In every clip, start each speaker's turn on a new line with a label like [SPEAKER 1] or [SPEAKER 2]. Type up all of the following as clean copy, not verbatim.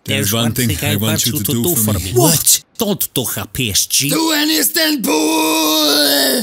[SPEAKER 1] There's one thing I want you to do for me.
[SPEAKER 2] What? Don't do a PSG.
[SPEAKER 1] To an Istanbul!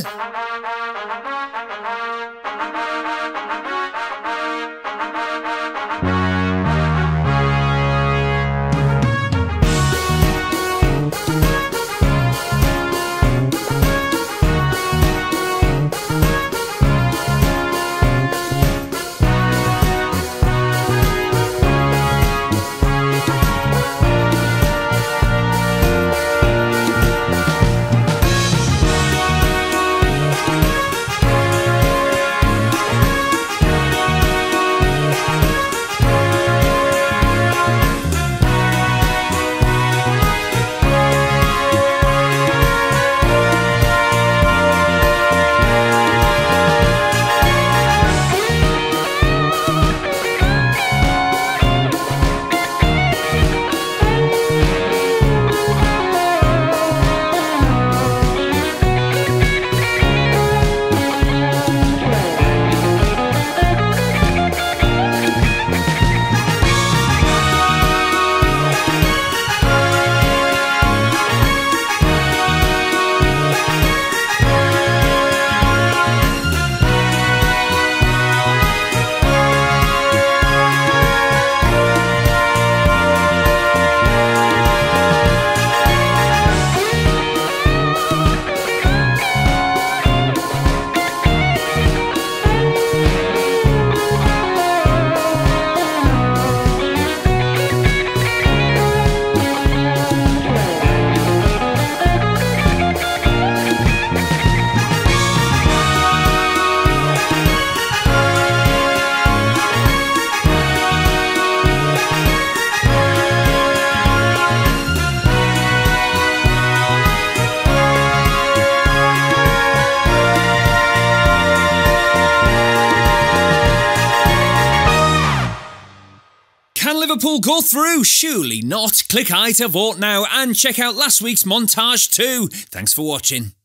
[SPEAKER 3] Can Liverpool go through? Surely not. Click I to vote now and check out last week's montage too. Thanks for watching.